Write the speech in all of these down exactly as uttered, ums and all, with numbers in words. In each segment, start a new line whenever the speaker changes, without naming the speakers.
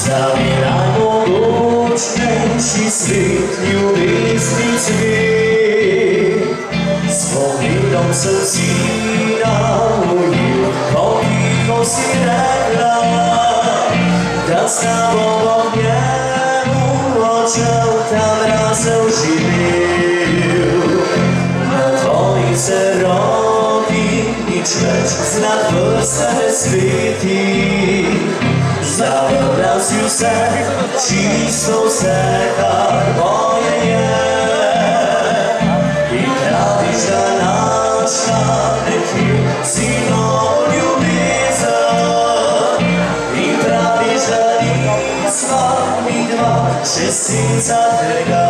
Zabieraj mogočnejši svet, ljubezni cvet. S pogledom sem si naujel, ko tiho si rekla, da s tabo bom njemu očel tam razel živel. Na tvojih se rodi nič več znat vrste ne sveti. Zavrljam si vse, čisto vse, kar moje je. In praviš, da našla nekje si novo ljubezen. In praviš, da nisva mi dva še senca tega.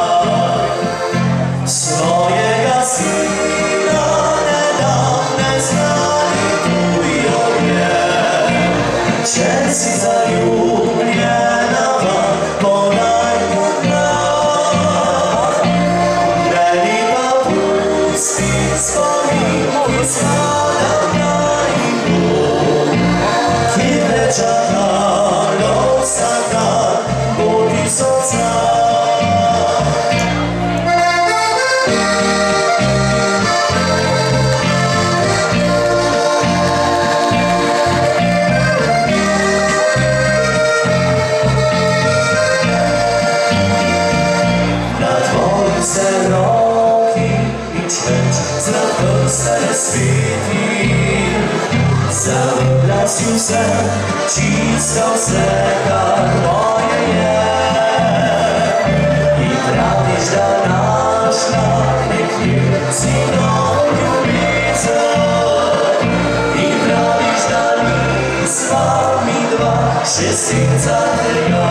Svojega sina ne dam, ne znani tujo je. Če si zaljubljena van, podaj mu glas. Meni pa pusti spomin, ki spada kraj in dom, ki te čakalo vsak dan, boli srca. Se roki nič več znat vrste ne sveti. Zavrljaj si vse, čisto vse, kar moje je. In praviš, da našla nekje si novo ljubezen. In praviš, da nisva mi dva še senca tega.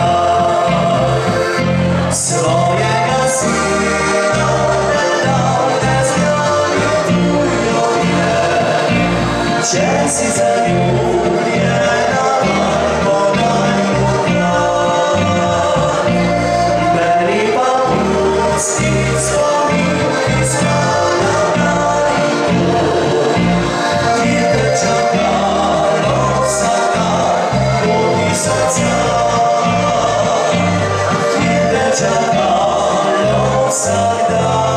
Svojega sina ne dam, ne znani tujo je. Če si zaljubljena van, podaj mu glas. Meni pa pusti spomin, ki spada kraj in dom, ki te čakalo vsak dan, boli srca. Ki te čakalo vsak dan.